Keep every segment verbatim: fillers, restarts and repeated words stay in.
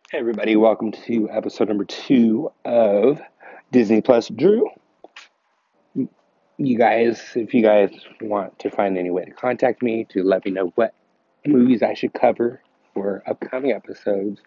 Hey everybody, welcome to episode number two of Disney Plus Drew. You guys, if you guys want to find any way to contact me to let me know what movies I should cover for upcoming episodes,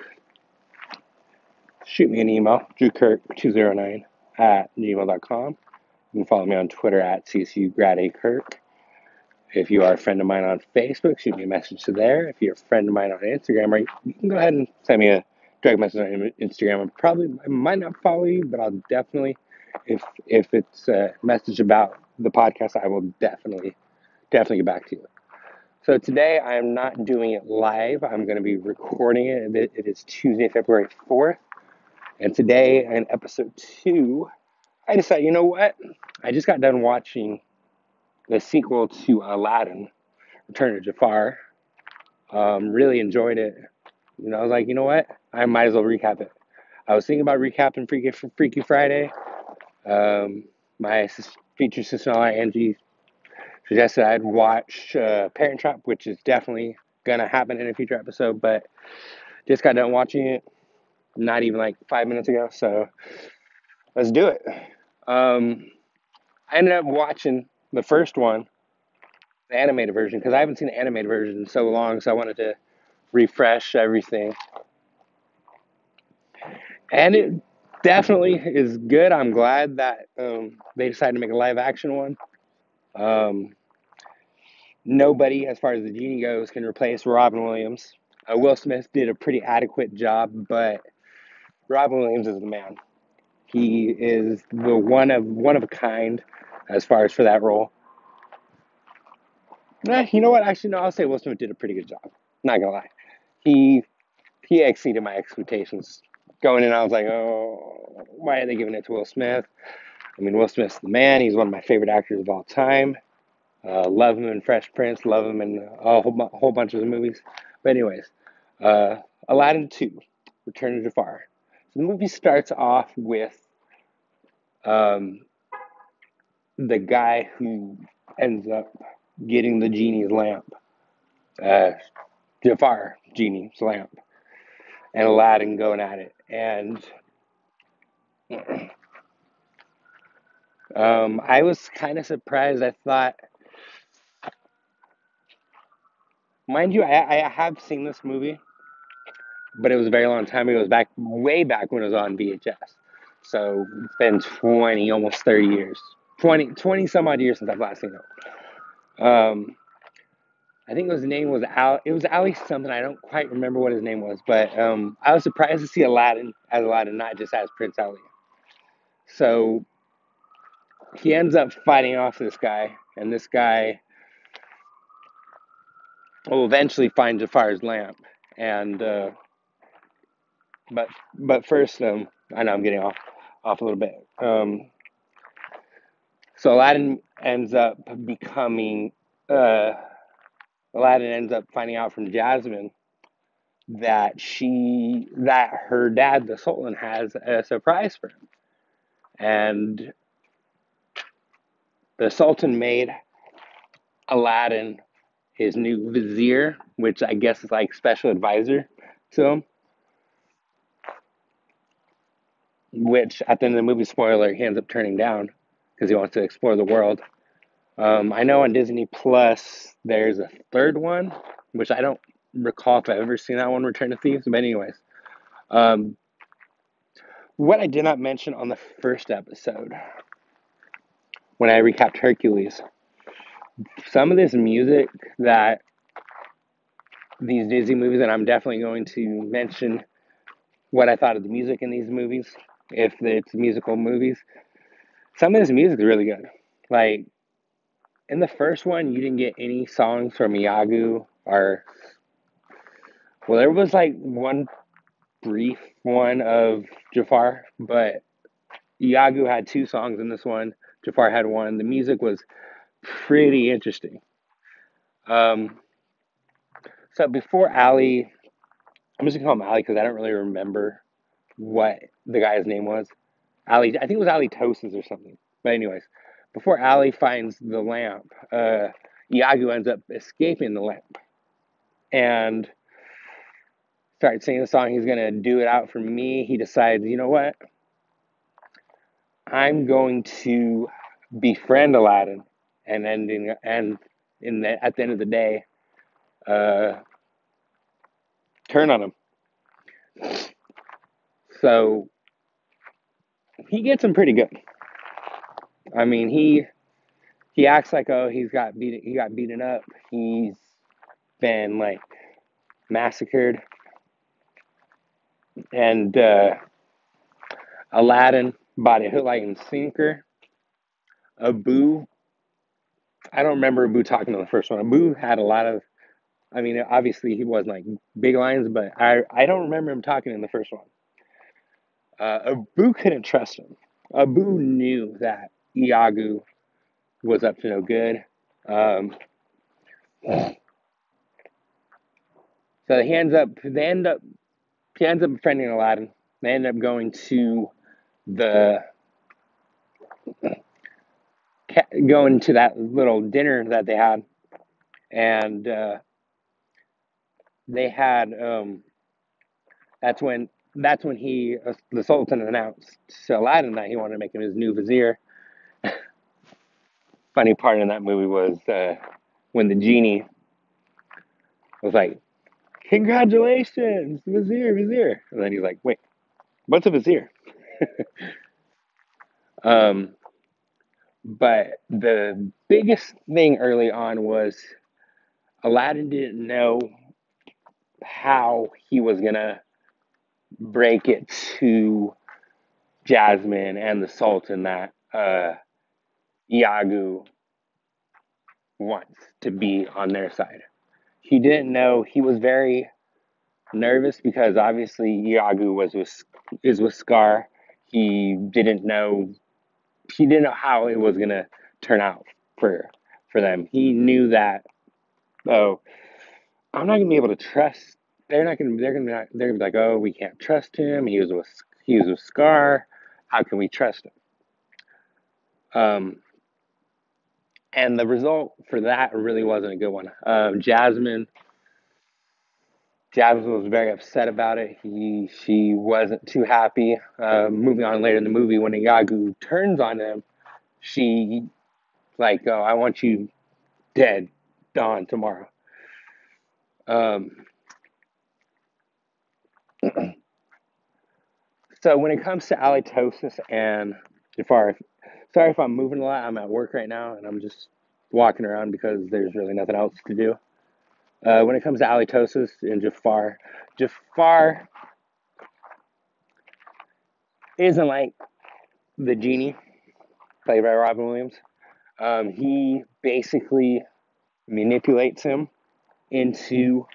shoot me an email, drew kirk two oh nine at gmail dot com. You can follow me on Twitter at C S U Grad A Kirk. If you are a friend of mine on Facebook, shoot me a message to there. If you're a friend of mine on Instagram, right, you can go ahead and send me a direct message on Instagram. I probably I might not follow you, but I'll definitely, if if it's a message about the podcast, I will definitely definitely get back to you. So today I am not doing it live. I'm going to be recording it. It is Tuesday, February fourth, and today in episode two, I decided, you know what? I just got done watching the sequel to Aladdin, Return of Jafar. Um, really enjoyed it. You know, I was like, you know what? I might as well recap it. I was thinking about recapping Freaky, Freaky Friday. Um, my feature sister-in-law, Angie, suggested I'd watch uh, Parent Trap, which is definitely going to happen in a future episode, but just got done watching it not even like five minutes ago, so let's do it. Um, I ended up watching the first one, the animated version, because I haven't seen the animated version in so long, so I wanted to refresh everything. And it definitely is good. I'm glad that um, they decided to make a live action one. Um, nobody, as far as the genie goes, can replace Robin Williams. Uh, Will Smith did a pretty adequate job, but Robin Williams is the man. He is the one of one of a kind as far as for that role. Eh, you know what? Actually, no. I'll say Will Smith did a pretty good job. Not gonna lie, he he exceeded my expectations. Going in, I was like, oh, why are they giving it to Will Smith? I mean, Will Smith's the man. He's one of my favorite actors of all time. Uh, love him in Fresh Prince. Love him in a whole, whole bunch of the movies. But anyways, uh, Aladdin two, Return of Jafar. So the movie starts off with um, the guy who ends up getting the genie's lamp. Uh, Jafar, genie's lamp. And Aladdin going at it. And um, I was kind of surprised. I thought, mind you, I, I have seen this movie, but it was a very long time ago. It was back, way back when it was on V H S. So it's been twenty, almost thirty years. twenty, twenty some odd years since I've last seen it. Um, I think his name was Al. It was Ali something. I don't quite remember what his name was, but um, I was surprised to see Aladdin as Aladdin, not just as Prince Ali. So he ends up fighting off this guy, and this guy will eventually find Jafar's lamp. And uh, but but first, um, I know I'm getting off off a little bit. Um, so Aladdin ends up becoming. Uh, Aladdin ends up finding out from Jasmine that she that her dad, the Sultan, has a surprise for him, and the Sultan made Aladdin his new vizier, which I guess is like special advisor to him. Which at the end of the movie, spoiler, he ends up turning down because he wants to explore the world. Um, I know on Disney Plus there's a third one, which I don't recall if I've ever seen that one, Return of Thieves. But anyways, um, what I did not mention on the first episode when I recapped Hercules, some of this music that these Disney movies, and I'm definitely going to mention what I thought of the music in these movies, if it's musical movies. Some of this music is really good. Like in the first one, you didn't get any songs from Iago or well, there was like one brief one of Jafar, but Iago had two songs in this one. Jafar had one. The music was pretty interesting. Um, so before Ali, I'm just gonna call him Ali because I don't really remember what the guy's name was. Ali, I think it was Ali Tosis or something. But anyways, before Ali finds the lamp, uh, Iago ends up escaping the lamp, and started singing the song. He's gonna do it out for me. He decides, you know what? I'm going to befriend Aladdin, and ending and in the at the end of the day, uh, turn on him. So he gets him pretty good. I mean, he he acts like, oh, he's got beat he got beaten up. He's been like massacred, and uh, Aladdin bought a hook, line, and sinker. Abu, I don't remember Abu talking on the first one. Abu had a lot of, I mean, obviously he wasn't like big lines, but I I don't remember him talking in the first one. Uh, Abu couldn't trust him. Abu knew that Iago was up to no good. Um, so he ends up, they end up, he ends up befriending Aladdin. They end up going to the, going to that little dinner that they had, and uh, they had, um, that's when, that's when he, uh, the Sultan announced to Aladdin that he wanted to make him his new vizier. Funny part in that movie was uh, when the genie was like, congratulations, vizier, vizier. And then he's like, wait, what's a vizier? um, but the biggest thing early on was Aladdin didn't know how he was going to break it to Jasmine and the Sultan that uh, Iago wants to be on their side. He didn't know. He was very nervous because obviously Iago was with, is with Scar. He didn't know he didn't know how it was gonna turn out for for them. He knew that, oh, I'm not gonna be able to trust. They're not gonna. They're gonna. Not, they're gonna be like, oh, we can't trust him. He was with. He was with Scar. How can we trust him? Um, and the result for that really wasn't a good one. Um, Jasmine. Jasmine was very upset about it. He, she wasn't too happy. Uh, moving on later in the movie, when Iago turns on him, she like, oh, I want you dead, dawn tomorrow. Um, so when it comes to halitosis and Jafar, sorry if I'm moving a lot. I'm at work right now and I'm just walking around because there's really nothing else to do. Uh, when it comes to halitosis and Jafar, Jafar isn't like the genie played by Robin Williams. Um, he basically manipulates him into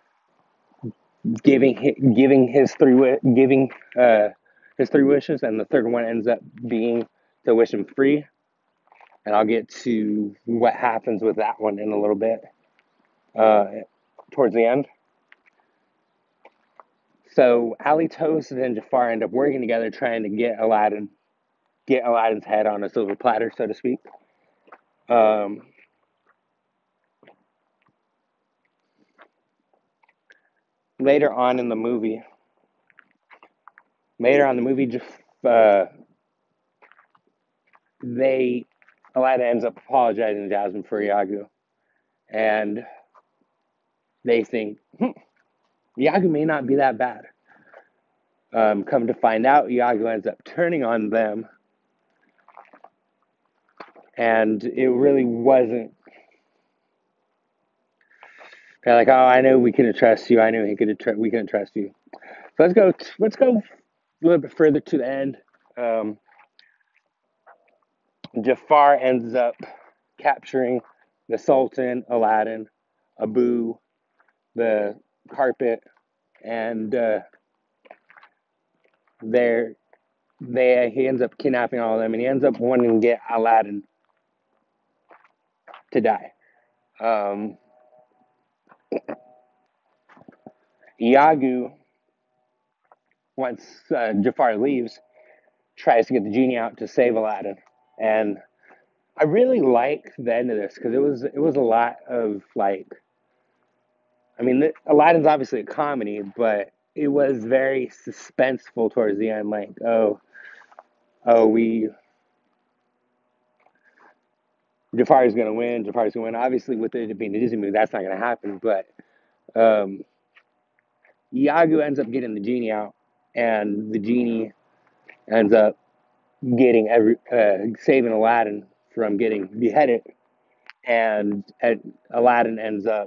giving giving his three giving uh, his three wishes, and the third one ends up being to wish him free. And I'll get to what happens with that one in a little bit, uh, towards the end. So Halitosis and Jafar end up working together, trying to get Aladdin, get Aladdin's head on a silver platter, so to speak. Um, later on in the movie, later on in the movie, uh, they Aladdin ends up apologizing to Jasmine for Iago, and they think, hmm, Iago may not be that bad. Um, come to find out, Iago ends up turning on them, and it really wasn't. They're like, "Oh, I know we couldn't trust you. I knew he could. Tr- we couldn't trust you." So let's go. Let's go a little bit further to the end. Um, Jafar ends up capturing the Sultan, Aladdin, Abu, the carpet, and uh, they're they he ends up kidnapping all of them, and he ends up wanting to get Aladdin to die. Um, Iago, once uh, Jafar leaves, tries to get the genie out to save Aladdin, and I really like the end of this because it was it was a lot of like, I mean, the, Aladdin's obviously a comedy, but it was very suspenseful towards the end. Like, oh, oh, we Jafar's gonna win. Jafar's gonna win. Obviously, with it being a Disney movie, that's not gonna happen. But um, Iago ends up getting the genie out, and the genie ends up getting every uh, saving Aladdin from getting beheaded, and, and Aladdin ends up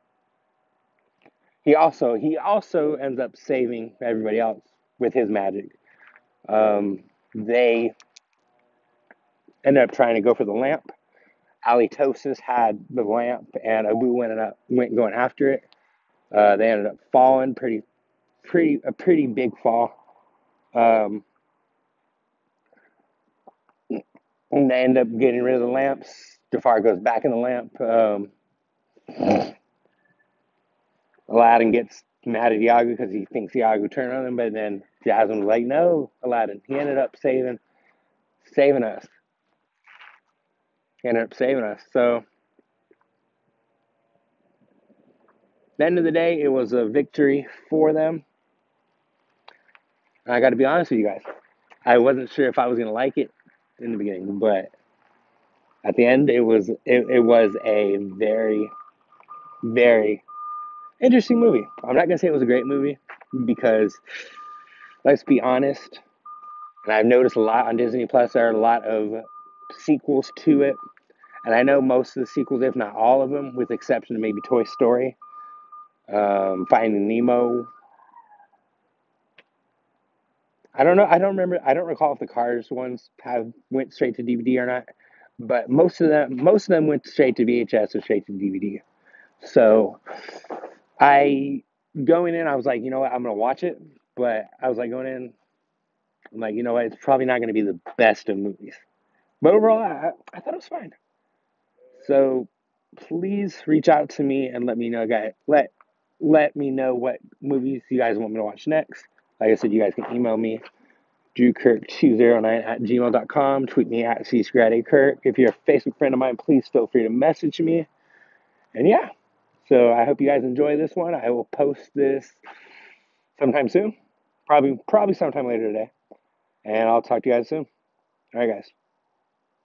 he also he also ends up saving everybody else with his magic. Um, they ended up trying to go for the lamp. Halitosis had the lamp, and Abu ended up went going after it. Uh, they ended up falling pretty pretty a pretty big fall. Um, and they end up getting rid of the lamps. Jafar goes back in the lamp. Um, Aladdin gets mad at Iago because he thinks Iago turned on him, but then Jasmine was like, "No, Aladdin." He ended up saving saving us. He ended up saving us. So, at the end of the day, it was a victory for them. And I got to be honest with you guys. I wasn't sure if I was gonna like it in the beginning, but at the end, it was it, it was a very very interesting movie. I'm not gonna say it was a great movie because let's be honest, and I've noticed a lot on Disney Plus. There are a lot of sequels to it, and I know most of the sequels, if not all of them, with the exception of maybe Toy Story, um, Finding Nemo. I don't know. I don't remember. I don't recall if the Cars ones have went straight to D V D or not, but most of them most of them went straight to V H S or straight to D V D. So I going in, I was like, you know what, I'm gonna watch it, but I was like going in, I'm like, you know what, it's probably not gonna be the best of movies. But overall, I, I thought it was fine. So please reach out to me and let me know, guys. Let let me know what movies you guys want me to watch next. Like I said, you guys can email me, drew kirk two oh nine at gmail dot com. Tweet me at c scratty kirk. If you're a Facebook friend of mine, please feel free to message me. And yeah, so I hope you guys enjoy this one. I will post this sometime soon. Probably probably sometime later today. And I'll talk to you guys soon. All right, guys.